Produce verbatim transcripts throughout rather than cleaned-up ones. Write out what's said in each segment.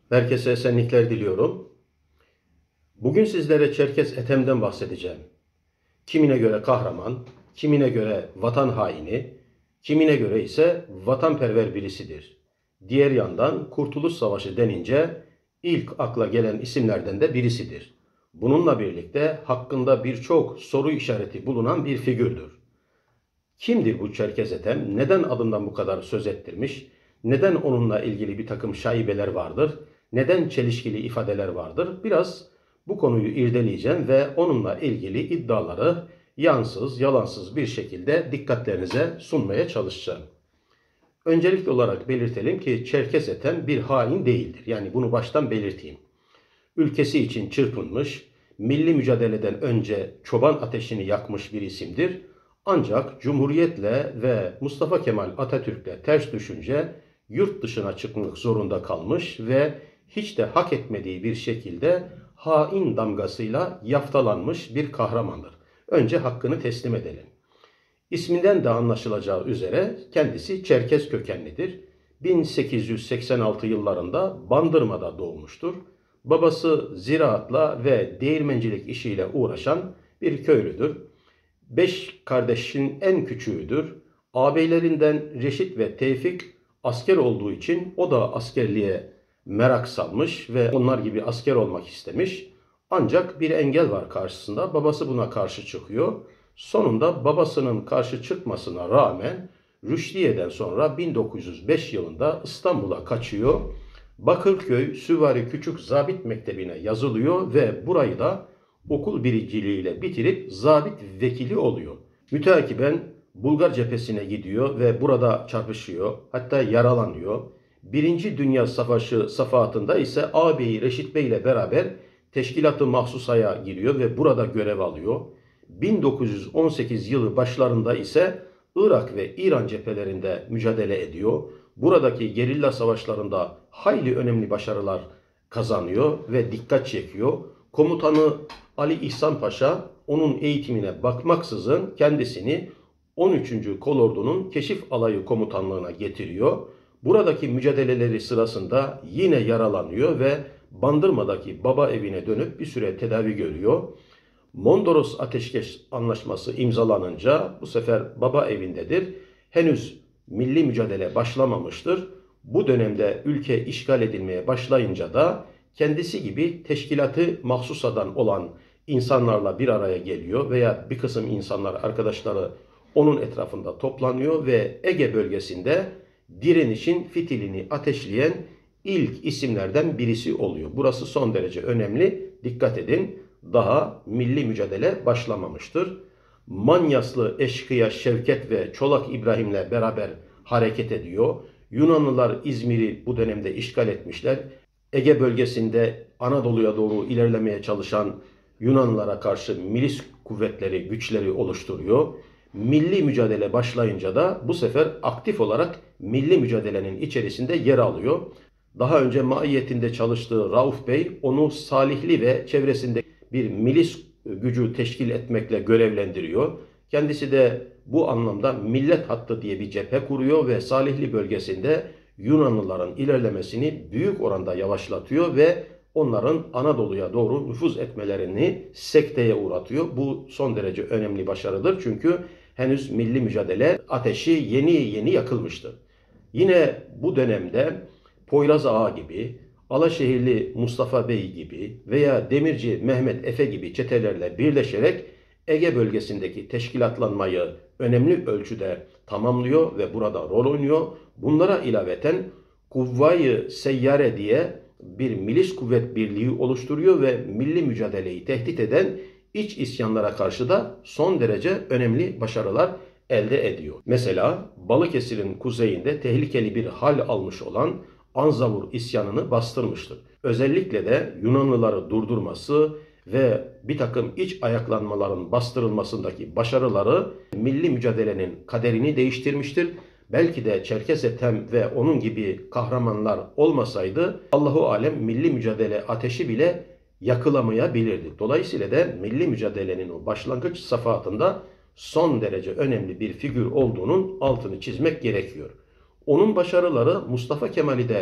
Herkese esenlikler diliyorum. Bugün sizlere Çerkes Ethem'den bahsedeceğim. Kimine göre kahraman, kimine göre vatan haini, kimine göre ise vatanperver birisidir. Diğer yandan Kurtuluş Savaşı denince ilk akla gelen isimlerden de birisidir. Bununla birlikte hakkında birçok soru işareti bulunan bir figürdür. Kimdir bu Çerkes Ethem? Neden adından bu kadar söz ettirmiş? Neden onunla ilgili bir takım şaibeler vardır? Neden çelişkili ifadeler vardır? Biraz bu konuyu irdeleyeceğim ve onunla ilgili iddiaları yansız, yalansız bir şekilde dikkatlerinize sunmaya çalışacağım. Öncelikli olarak belirtelim ki Çerkes Ethem bir hain değildir. Yani bunu baştan belirteyim. Ülkesi için çırpınmış, milli mücadeleden önce çoban ateşini yakmış bir isimdir. Ancak Cumhuriyet'le ve Mustafa Kemal Atatürk'le ters düşünce yurt dışına çıkmak zorunda kalmış ve hiç de hak etmediği bir şekilde hain damgasıyla yaftalanmış bir kahramandır. Önce hakkını teslim edelim. İsminden de anlaşılacağı üzere kendisi Çerkez kökenlidir. bin sekiz yüz seksen altı yıllarında Bandırma'da doğmuştur. Babası ziraatla ve değirmencilik işiyle uğraşan bir köylüdür. Beş kardeşin en küçüğüdür. Ağabeylerinden Reşit ve Tevfik asker olduğu için o da askerliğe merak salmış ve onlar gibi asker olmak istemiş. Ancak bir engel var karşısında. Babası buna karşı çıkıyor. Sonunda babasının karşı çıkmasına rağmen Rüşdiye'den sonra bin dokuz yüz beş yılında İstanbul'a kaçıyor. Bakırköy Süvari Küçük Zabit Mektebi'ne yazılıyor ve burayı da okul birinciliğiyle bitirip zabit vekili oluyor. Müteakiben Bulgar cephesine gidiyor ve burada çarpışıyor. Hatta yaralanıyor. Birinci Dünya Savaşı safahatında ise ağabeyi Reşit Bey ile beraber Teşkilat-ı Mahsusa'ya giriyor ve burada görev alıyor. bin dokuz yüz on sekiz yılı başlarında ise Irak ve İran cephelerinde mücadele ediyor. Buradaki gerilla savaşlarında hayli önemli başarılar kazanıyor ve dikkat çekiyor. Komutanı Ali İhsan Paşa onun eğitimine bakmaksızın kendisini on üçüncü Kolordu'nun keşif alayı komutanlığına getiriyor. Buradaki mücadeleleri sırasında yine yaralanıyor ve Bandırma'daki baba evine dönüp bir süre tedavi görüyor. Mondros Ateşkes Anlaşması imzalanınca bu sefer baba evindedir. Henüz milli mücadele başlamamıştır. Bu dönemde ülke işgal edilmeye başlayınca da kendisi gibi teşkilatı mahsusadan olan insanlarla bir araya geliyor veya bir kısım insanlar, arkadaşları onun etrafında toplanıyor ve Ege bölgesinde direnişin fitilini ateşleyen ilk isimlerden birisi oluyor. Burası son derece önemli. Dikkat edin. Daha milli mücadele başlamamıştır. Manyaslı eşkıya Şevket ve Çolak İbrahim'le beraber hareket ediyor. Yunanlılar İzmir'i bu dönemde işgal etmişler. Ege bölgesinde Anadolu'ya doğru ilerlemeye çalışan Yunanlılara karşı milis kuvvetleri, güçleri oluşturuyor. Milli mücadele başlayınca da bu sefer aktif olarak milli mücadelenin içerisinde yer alıyor. Daha önce maiyetinde çalıştığı Rauf Bey onu Salihli ve çevresinde bir milis gücü teşkil etmekle görevlendiriyor. Kendisi de bu anlamda Millet Hattı diye bir cephe kuruyor ve Salihli bölgesinde Yunanlıların ilerlemesini büyük oranda yavaşlatıyor ve onların Anadolu'ya doğru nüfuz etmelerini sekteye uğratıyor. Bu son derece önemli başarıdır çünkü henüz milli mücadele ateşi yeni yeni yakılmıştı. Yine bu dönemde Poyraz Ağa gibi, Alaşehirli Mustafa Bey gibi veya Demirci Mehmet Efe gibi çetelerle birleşerek Ege bölgesindeki teşkilatlanmayı önemli ölçüde tamamlıyor ve burada rol oynuyor. Bunlara ilaveten Kuvvayi Seyyare diye bir milis kuvvet birliği oluşturuyor ve milli mücadeleyi tehdit eden iç isyanlara karşı da son derece önemli başarılar elde ediyor. Mesela Balıkesir'in kuzeyinde tehlikeli bir hal almış olan Anzavur isyanını bastırmıştır. Özellikle de Yunanlıları durdurması ve bir takım iç ayaklanmaların bastırılmasındaki başarıları milli mücadelenin kaderini değiştirmiştir. Belki de Çerkes Ethem ve onun gibi kahramanlar olmasaydı Allahu alem milli mücadele ateşi bile yakılamayabilirdi. Dolayısıyla da milli mücadelenin o başlangıç safhatında son derece önemli bir figür olduğunun altını çizmek gerekiyor. Onun başarıları Mustafa Kemal'i de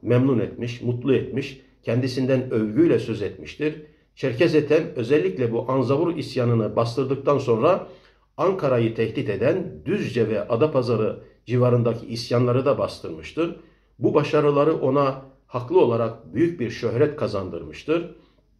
memnun etmiş, mutlu etmiş, kendisinden övgüyle söz etmiştir. Çerkez Ethem özellikle bu Anzavur isyanını bastırdıktan sonra Ankara'yı tehdit eden Düzce ve Adapazarı civarındaki isyanları da bastırmıştır. Bu başarıları ona haklı olarak büyük bir şöhret kazandırmıştır.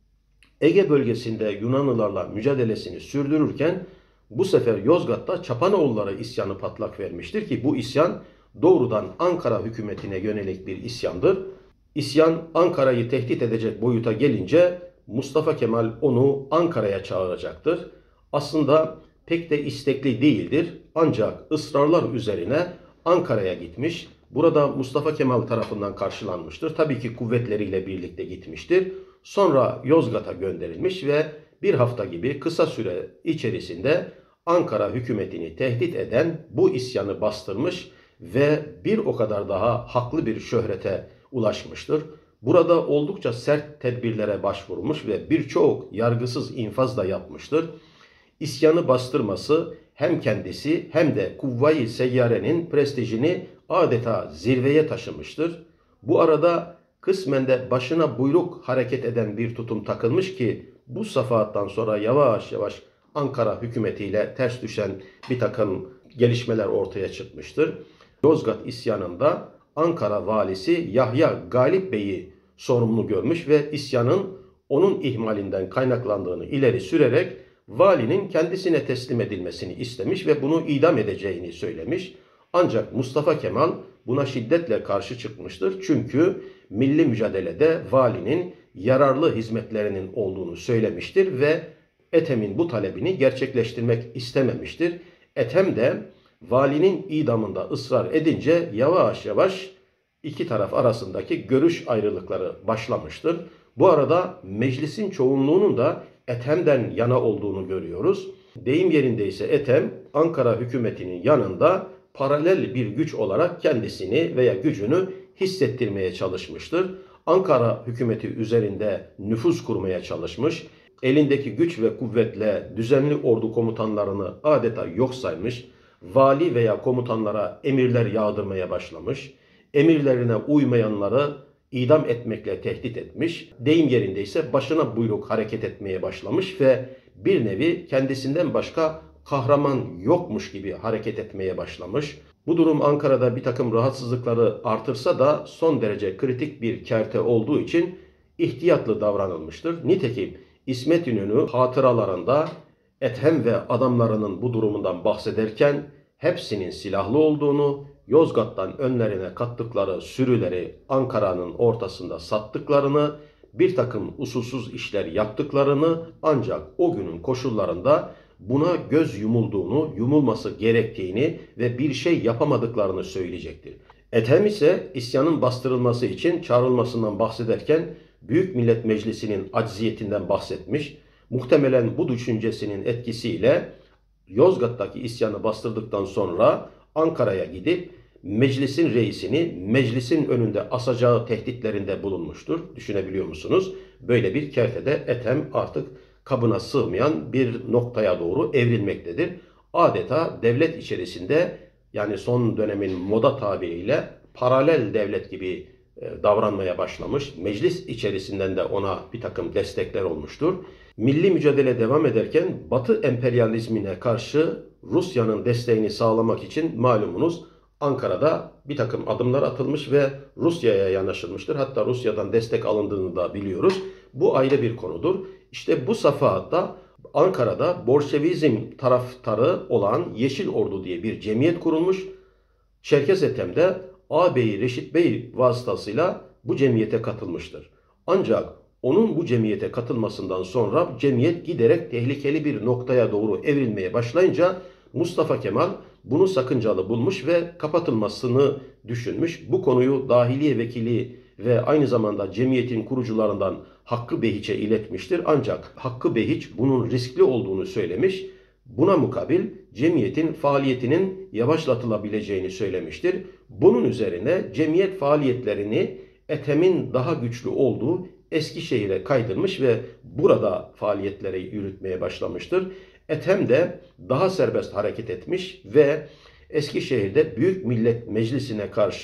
Ege bölgesinde Yunanlılarla mücadelesini sürdürürken bu sefer Yozgat'ta Çapanoğulları isyanı patlak vermiştir ki bu isyan doğrudan Ankara hükümetine yönelik bir isyandır. İsyan Ankara'yı tehdit edecek boyuta gelince Mustafa Kemal onu Ankara'ya çağıracaktır. Aslında pek de istekli değildir ancak ısrarlar üzerine Ankara'ya gitmiş. Burada Mustafa Kemal tarafından karşılanmıştır. Tabii ki kuvvetleriyle birlikte gitmiştir. Sonra Yozgat'a gönderilmiş ve bir hafta gibi kısa süre içerisinde Ankara hükümetini tehdit eden bu isyanı bastırmış ve bir o kadar daha haklı bir şöhrete ulaşmıştır. Burada oldukça sert tedbirlere başvurmuş ve birçok yargısız infaz da yapmıştır. İsyanı bastırması hem kendisi hem de Kuvvayi Seyyare'nin prestijini adeta zirveye taşımıştır. Bu arada kısmen de başına buyruk hareket eden bir tutum takılmış ki bu safahattan sonra yavaş yavaş Ankara hükümetiyle ters düşen bir takım gelişmeler ortaya çıkmıştır. Yozgat isyanında Ankara valisi Yahya Galip Bey'i sorumlu görmüş ve isyanın onun ihmalinden kaynaklandığını ileri sürerek valinin kendisine teslim edilmesini istemiş ve bunu idam edeceğini söylemiş. Ancak Mustafa Kemal buna şiddetle karşı çıkmıştır. Çünkü milli mücadelede valinin yararlı hizmetlerinin olduğunu söylemiştir ve Ethem'in bu talebini gerçekleştirmek istememiştir. Ethem de valinin idamında ısrar edince yavaş yavaş iki taraf arasındaki görüş ayrılıkları başlamıştır. Bu arada meclisin çoğunluğunun da Ethem'den yana olduğunu görüyoruz. Deyim yerindeyse Ethem Ankara hükümetinin yanında paralel bir güç olarak kendisini veya gücünü hissettirmeye çalışmıştır. Ankara hükümeti üzerinde nüfuz kurmaya çalışmış. Elindeki güç ve kuvvetle düzenli ordu komutanlarını adeta yok saymış. Vali veya komutanlara emirler yağdırmaya başlamış. Emirlerine uymayanları idam etmekle tehdit etmiş. Deyim yerindeyse başına buyruk hareket etmeye başlamış ve bir nevi kendisinden başka kahraman yokmuş gibi hareket etmeye başlamış. Bu durum Ankara'da bir takım rahatsızlıkları artırsa da son derece kritik bir kerte olduğu için ihtiyatlı davranılmıştır. Nitekim İsmet İnönü hatıralarında Ethem ve adamlarının bu durumundan bahsederken hepsinin silahlı olduğunu, Yozgat'tan önlerine kattıkları sürüleri Ankara'nın ortasında sattıklarını, bir takım usulsüz işler yaptıklarını ancak o günün koşullarında buna göz yumulduğunu, yumulması gerektiğini ve bir şey yapamadıklarını söyleyecektir. Ethem ise isyanın bastırılması için çağrılmasından bahsederken Büyük Millet Meclisi'nin acziyetinden bahsetmiş. Muhtemelen bu düşüncesinin etkisiyle Yozgat'taki isyanı bastırdıktan sonra Ankara'ya gidip meclisin reisini meclisin önünde asacağı tehditlerinde bulunmuştur. Düşünebiliyor musunuz? Böyle bir kertede Ethem artık kabına sığmayan bir noktaya doğru evrilmektedir. Adeta devlet içerisinde, yani son dönemin moda tabiriyle paralel devlet gibi davranmaya başlamış. Meclis içerisinden de ona bir takım destekler olmuştur. Milli mücadele devam ederken Batı emperyalizmine karşı Rusya'nın desteğini sağlamak için malumunuz Ankara'da bir takım adımlar atılmış ve Rusya'ya yanaşılmıştır. Hatta Rusya'dan destek alındığını da biliyoruz. Bu ayrı bir konudur. İşte bu safhatta Ankara'da Bolşevizm taraftarı olan Yeşil Ordu diye bir cemiyet kurulmuş. Çerkez Ethem de ağabeyi Reşit Bey vasıtasıyla bu cemiyete katılmıştır. Ancak onun bu cemiyete katılmasından sonra cemiyet giderek tehlikeli bir noktaya doğru evrilmeye başlayınca Mustafa Kemal bunu sakıncalı bulmuş ve kapatılmasını düşünmüş. Bu konuyu Dahiliye Vekili ve aynı zamanda cemiyetin kurucularından Hakkı Behiç'e iletmiştir. Ancak Hakkı Behiç bunun riskli olduğunu söylemiş. Buna mukabil cemiyetin faaliyetinin yavaşlatılabileceğini söylemiştir. Bunun üzerine cemiyet faaliyetlerini Ethem'in daha güçlü olduğu Eskişehir'e kaydırmış ve burada faaliyetleri yürütmeye başlamıştır. Ethem de daha serbest hareket etmiş ve Eskişehir'de Büyük Millet Meclisi'ne karşı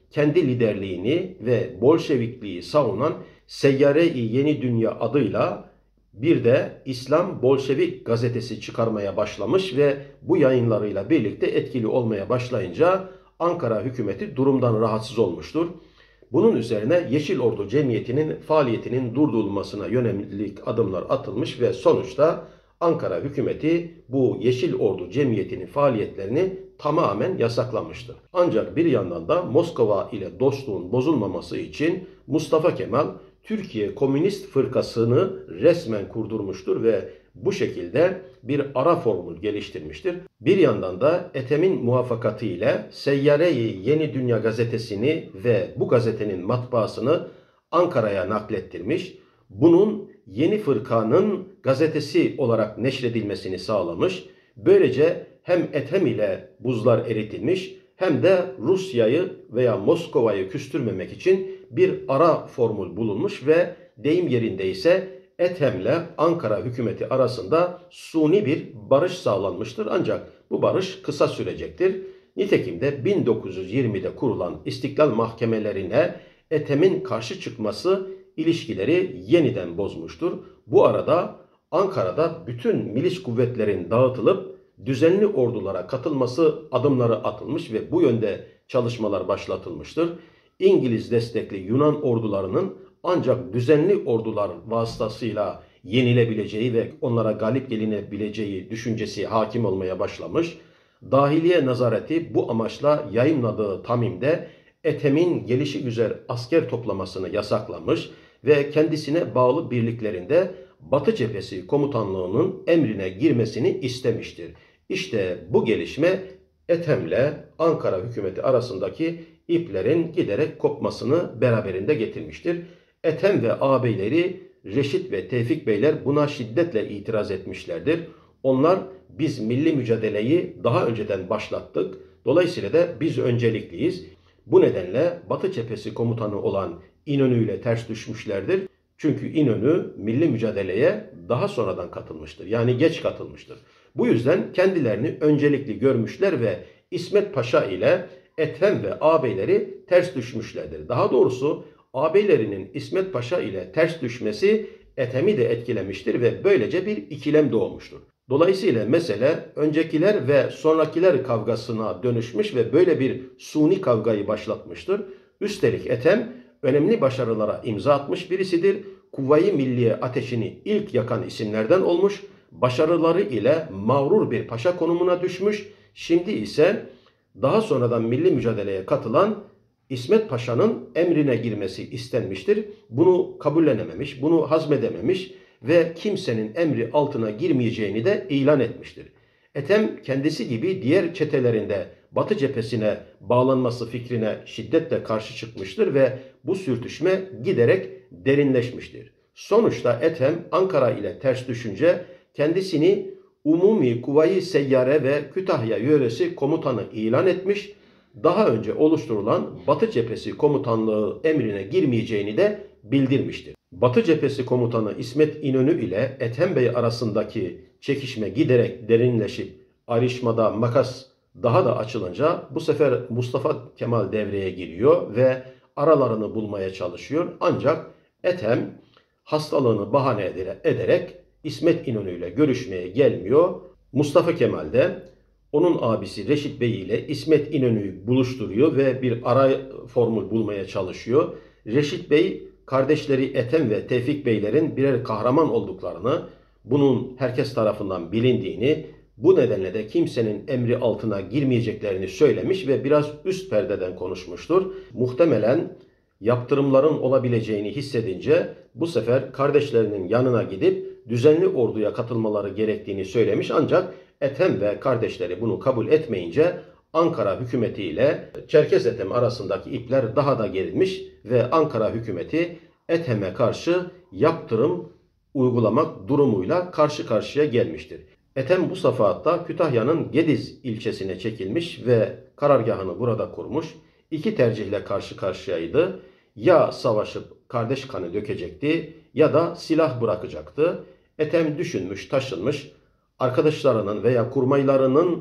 kendi liderliğini ve Bolşevikliği savunan Seyyare-i Yeni Dünya adıyla bir de İslam Bolşevik gazetesi çıkarmaya başlamış ve bu yayınlarıyla birlikte etkili olmaya başlayınca Ankara hükümeti durumdan rahatsız olmuştur. Bunun üzerine Yeşil Ordu Cemiyeti'nin faaliyetinin durdurulmasına yönelik adımlar atılmış ve sonuçta Ankara hükümeti bu Yeşil Ordu Cemiyeti'nin faaliyetlerini tamamen yasaklamıştır. Ancak bir yandan da Moskova ile dostluğun bozulmaması için Mustafa Kemal Türkiye Komünist Fırkası'nı resmen kurdurmuştur ve bu şekilde bir ara formül geliştirmiştir. Bir yandan da Ethem'in muvaffakatı ile Seyyare-i Yeni Dünya gazetesini ve bu gazetenin matbaasını Ankara'ya naklettirmiş. Bunun yeni fırkanın gazetesi olarak neşredilmesini sağlamış. Böylece hem Ethem ile buzlar eritilmiş hem de Rusya'yı veya Moskova'yı küstürmemek için bir ara formül bulunmuş ve deyim yerindeyse Ethem'le Ankara hükümeti arasında suni bir barış sağlanmıştır. Ancak bu barış kısa sürecektir. Nitekim de bin dokuz yüz yirmide kurulan İstiklal Mahkemelerine Ethem'in karşı çıkması ilişkileri yeniden bozmuştur. Bu arada Ankara'da bütün milis kuvvetlerin dağıtılıp düzenli ordulara katılması adımları atılmış ve bu yönde çalışmalar başlatılmıştır. İngiliz destekli Yunan ordularının ancak düzenli ordular vasıtasıyla yenilebileceği ve onlara galip gelinebileceği düşüncesi hakim olmaya başlamış. Dahiliye Nazareti bu amaçla yayımladığı tamimde Ethem'in gelişigüzel asker toplamasını yasaklamış ve kendisine bağlı birliklerinde Batı Cephesi Komutanlığı'nın emrine girmesini istemiştir. İşte bu gelişme Ethem'le Ankara hükümeti arasındaki iplerin giderek kopmasını beraberinde getirmiştir. Ethem ve ağabeyleri Reşit ve Tevfik Beyler buna şiddetle itiraz etmişlerdir. Onlar biz milli mücadeleyi daha önceden başlattık. Dolayısıyla da biz öncelikliyiz. Bu nedenle Batı Cephesi komutanı olan İnönü ile ters düşmüşlerdir. Çünkü İnönü milli mücadeleye daha sonradan katılmıştır. Yani geç katılmıştır. Bu yüzden kendilerini öncelikli görmüşler ve İsmet Paşa ile Ethem ve ağabeyleri ters düşmüşlerdir. Daha doğrusu ağabeylerinin İsmet Paşa ile ters düşmesi Ethem'i de etkilemiştir ve böylece bir ikilem doğmuştur. Dolayısıyla mesele öncekiler ve sonrakiler kavgasına dönüşmüş ve böyle bir suni kavgayı başlatmıştır. Üstelik Ethem önemli başarılara imza atmış birisidir. Kuvayi Milliye ateşini ilk yakan isimlerden olmuş. Başarıları ile mağrur bir paşa konumuna düşmüş. Şimdi ise daha sonradan milli mücadeleye katılan İsmet Paşa'nın emrine girmesi istenmiştir. Bunu kabullenememiş, bunu hazmedememiş ve kimsenin emri altına girmeyeceğini de ilan etmiştir. Ethem kendisi gibi diğer çetelerinde Batı cephesine bağlanması fikrine şiddetle karşı çıkmıştır ve bu sürtüşme giderek derinleşmiştir. Sonuçta Ethem Ankara ile ters düşünce kendisini Umumi Kuvayi Seyyare ve Kütahya Yöresi komutanı ilan etmiş, daha önce oluşturulan Batı Cephesi Komutanlığı emrine girmeyeceğini de bildirmiştir. Batı Cephesi Komutanı İsmet İnönü ile Ethem Bey arasındaki çekişme giderek derinleşip ayrışmada makas daha da açılınca bu sefer Mustafa Kemal devreye giriyor ve aralarını bulmaya çalışıyor. Ancak Ethem hastalığını bahane ederek İsmet İnönü ile görüşmeye gelmiyor. Mustafa Kemal de onun abisi Reşit Bey ile İsmet İnönü'yü buluşturuyor ve bir ara formül bulmaya çalışıyor. Reşit Bey kardeşleri Ethem ve Tevfik Beylerin birer kahraman olduklarını, bunun herkes tarafından bilindiğini, bu nedenle de kimsenin emri altına girmeyeceklerini söylemiş ve biraz üst perdeden konuşmuştur. Muhtemelen yaptırımların olabileceğini hissedince bu sefer kardeşlerinin yanına gidip düzenli orduya katılmaları gerektiğini söylemiş, ancak Ethem ve kardeşleri bunu kabul etmeyince Ankara hükümeti ile Çerkes Ethem arasındaki ipler daha da gerilmiş ve Ankara hükümeti Ethem'e karşı yaptırım uygulamak durumuyla karşı karşıya gelmiştir. Ethem bu safhatta Kütahya'nın Gediz ilçesine çekilmiş ve karargahını burada kurmuş. İki tercihle karşı karşıyaydı. Ya savaşıp kardeş kanı dökecekti ya da silah bırakacaktı. Ethem düşünmüş, taşınmış, arkadaşlarının veya kurmaylarının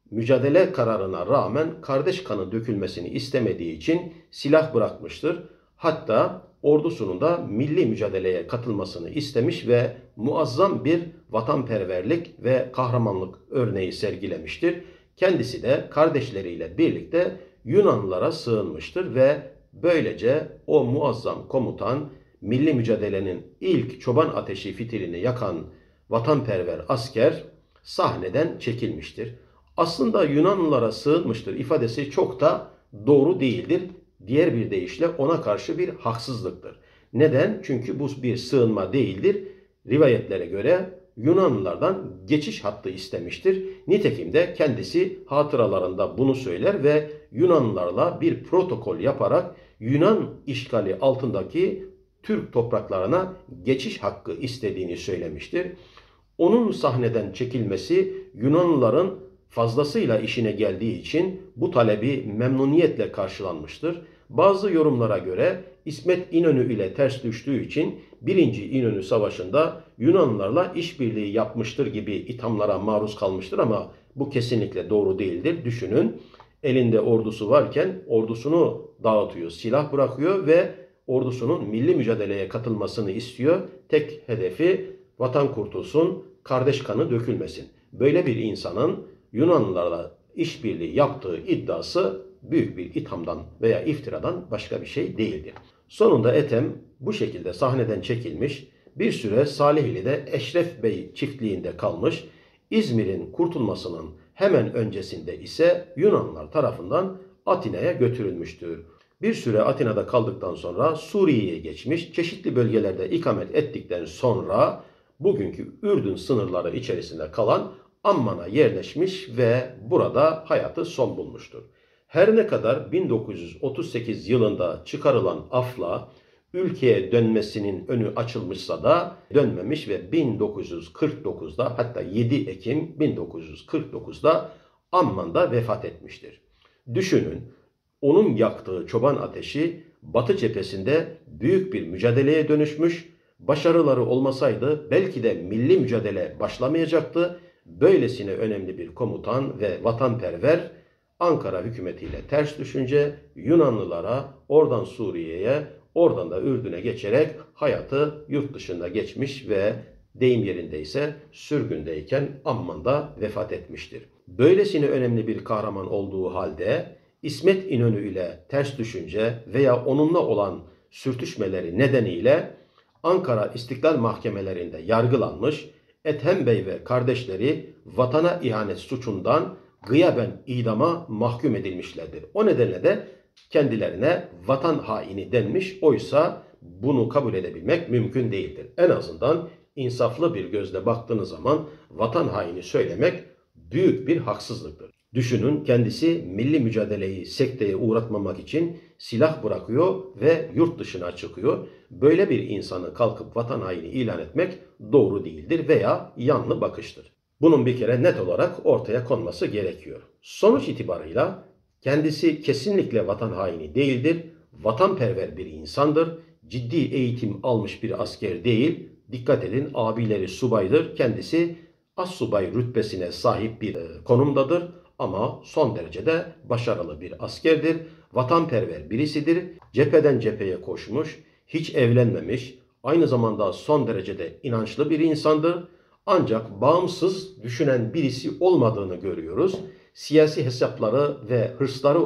mücadele kararına rağmen kardeş kanı dökülmesini istemediği için silah bırakmıştır. Hatta ordusunun da milli mücadeleye katılmasını istemiş ve muazzam bir vatanperverlik ve kahramanlık örneği sergilemiştir. Kendisi de kardeşleriyle birlikte Yunanlılara sığınmıştır ve böylece o muazzam komutan, milli mücadelenin ilk çoban ateşi fitilini yakan vatanperver asker sahneden çekilmiştir. Aslında Yunanlılara sığınmıştır ifadesi çok da doğru değildir. Diğer bir deyişle ona karşı bir haksızlıktır. Neden? Çünkü bu bir sığınma değildir. Rivayetlere göre Yunanlılardan geçiş hattı istemiştir. Nitekim de kendisi hatıralarında bunu söyler ve Yunanlılarla bir protokol yaparak Yunan işgali altındaki Türk topraklarına geçiş hakkı istediğini söylemiştir. Onun sahneden çekilmesi Yunanlıların fazlasıyla işine geldiği için bu talebi memnuniyetle karşılanmıştır. Bazı yorumlara göre İsmet İnönü ile ters düştüğü için birinci İnönü Savaşı'nda Yunanlılarla işbirliği yapmıştır gibi ithamlara maruz kalmıştır ama bu kesinlikle doğru değildir. Düşünün, elinde ordusu varken ordusunu dağıtıyor, silah bırakıyor ve ordusunun milli mücadeleye katılmasını istiyor. Tek hedefi vatan kurtulsun, kardeş kanı dökülmesin. Böyle bir insanın Yunanlılarla işbirliği yaptığı iddiası büyük bir ithamdan veya iftiradan başka bir şey değildir. Sonunda Ethem bu şekilde sahneden çekilmiş, bir süre Salihli'de Eşref Bey çiftliğinde kalmış, İzmir'in kurtulmasının hemen öncesinde ise Yunanlılar tarafından Atina'ya götürülmüştür. Bir süre Atina'da kaldıktan sonra Suriye'ye geçmiş, çeşitli bölgelerde ikamet ettikten sonra bugünkü Ürdün sınırları içerisinde kalan Amman'a yerleşmiş ve burada hayatı son bulmuştur. Her ne kadar bin dokuz yüz otuz sekiz yılında çıkarılan afla ülkeye dönmesinin önü açılmışsa da dönmemiş ve bin dokuz yüz kırk dokuzda hatta yedi Ekim bin dokuz yüz kırk dokuzda Amman'da vefat etmiştir. Düşünün, onun yaktığı çoban ateşi Batı cephesinde büyük bir mücadeleye dönüşmüş, başarıları olmasaydı belki de milli mücadele başlamayacaktı. Böylesine önemli bir komutan ve vatanperver Ankara hükümetiyle ters düşünce Yunanlılara, oradan Suriye'ye, oradan da Ürdün'e geçerek hayatı yurt dışında geçmiş ve deyim yerindeyse sürgündeyken Amman'da vefat etmiştir. Böylesine önemli bir kahraman olduğu halde İsmet İnönü ile ters düşünce veya onunla olan sürtüşmeleri nedeniyle Ankara İstiklal Mahkemelerinde yargılanmış, Ethem Bey ve kardeşleri vatana ihanet suçundan gıyaben idama mahkum edilmişlerdir. O nedenle de kendilerine vatan haini denmiş. Oysa bunu kabul edebilmek mümkün değildir. En azından insaflı bir gözle baktığınız zaman vatan haini söylemek büyük bir haksızlıktır. Düşünün, kendisi milli mücadeleyi sekteye uğratmamak için silah bırakıyor ve yurt dışına çıkıyor. Böyle bir insanı kalkıp vatan haini ilan etmek doğru değildir veya yanlı bakıştır. Bunun bir kere net olarak ortaya konması gerekiyor. Sonuç itibarıyla kendisi kesinlikle vatan haini değildir, vatanperver bir insandır, ciddi eğitim almış bir asker değil. Dikkat edin, abileri subaydır, kendisi assubay rütbesine sahip bir konumdadır. Ama son derecede başarılı bir askerdir, vatanperver birisidir, cepheden cepheye koşmuş, hiç evlenmemiş, aynı zamanda son derecede inançlı bir insandır. Ancak bağımsız düşünen birisi olmadığını görüyoruz. Siyasi hesapları ve hırsları,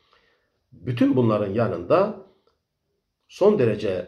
bütün bunların yanında son derece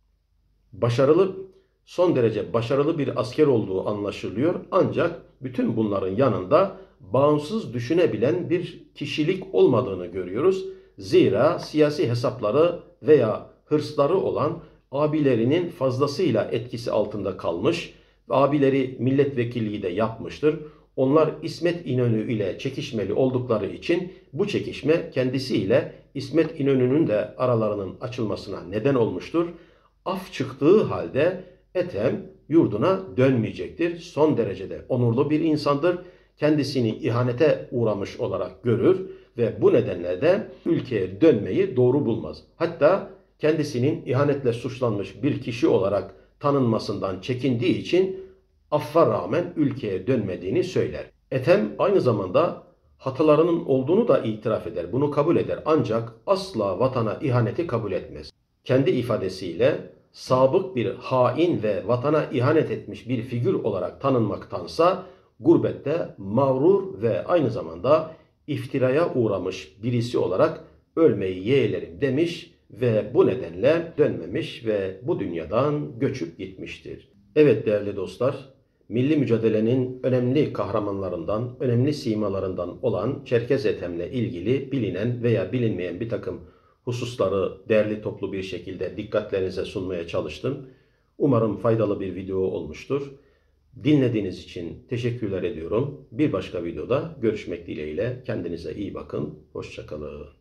başarılı, son derece başarılı bir asker olduğu anlaşılıyor. Ancak bütün bunların yanında bağımsız düşünebilen bir kişilik olmadığını görüyoruz. Zira siyasi hesapları veya hırsları olan abilerinin fazlasıyla etkisi altında kalmış. Abileri milletvekilliği de yapmıştır. Onlar İsmet İnönü ile çekişmeli oldukları için bu çekişme kendisiyle İsmet İnönü'nün de aralarının açılmasına neden olmuştur. Af çıktığı halde Ethem yurduna dönmeyecektir. Son derecede onurlu bir insandır. Kendisini ihanete uğramış olarak görür ve bu nedenle de ülkeye dönmeyi doğru bulmaz. Hatta kendisinin ihanetle suçlanmış bir kişi olarak tanınmasından çekindiği için affa rağmen ülkeye dönmediğini söyler. Ethem aynı zamanda Hatalarının olduğunu da itiraf eder, bunu kabul eder. Ancak asla vatana ihaneti kabul etmez. Kendi ifadesiyle sabık bir hain ve vatana ihanet etmiş bir figür olarak tanınmaktansa gurbette mağrur ve aynı zamanda iftiraya uğramış birisi olarak ölmeyi yeğlerim demiş ve bu nedenle dönmemiş ve bu dünyadan göçüp gitmiştir. Evet değerli dostlar, milli mücadelenin önemli kahramanlarından, önemli simalarından olan Çerkez Ethem'le ilgili bilinen veya bilinmeyen bir takım hususları değerli toplu bir şekilde dikkatlerinize sunmaya çalıştım. Umarım faydalı bir video olmuştur. Dinlediğiniz için teşekkürler ediyorum. Bir başka videoda görüşmek dileğiyle. Kendinize iyi bakın. Hoşça kalın.